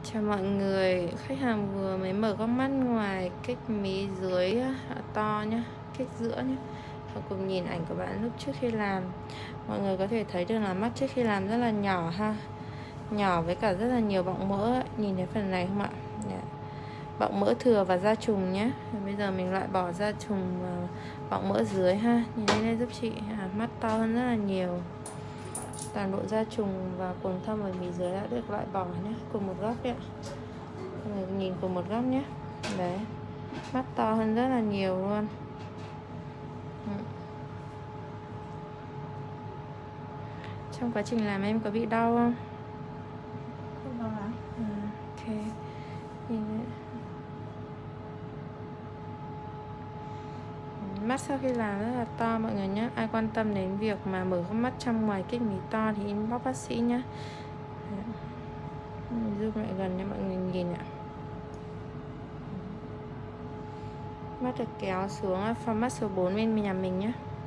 Chào mọi người, khách hàng vừa mới mở góc mắt ngoài kích mí dưới to nhé, kích giữa nhé. Và cùng nhìn ảnh của bạn lúc trước khi làm. Mọi người có thể thấy được là mắt trước khi làm rất là nhỏ ha, nhỏ với cả rất là nhiều bọng mỡ ấy. Nhìn thấy phần này không ạ? Bọng mỡ thừa và da trùng nhé. Bây giờ mình loại bỏ da trùng và bọng mỡ dưới ha. Nhìn đây giúp chị, mắt to hơn rất là nhiều. Toàn bộ da trùng và cuồng thâm ở mí dưới đã được loại bỏ nhé, cùng một góc đấy ạ. Nhìn cùng một góc nhé. Đấy, mắt to hơn rất là nhiều luôn. Trong quá trình làm em có bị đau không? Không đau lắm. Ok. Nhìn đấy. Mắt sau khi làm rất là to mọi người nhé. Ai quan tâm đến việc mà mở góc mắt trong ngoài kích mí to thì inbox bác sĩ nhé. Zoom lại gần cho mọi người nhìn ạ. Mắt được kéo xuống format số 4 bên nhà mình nhé.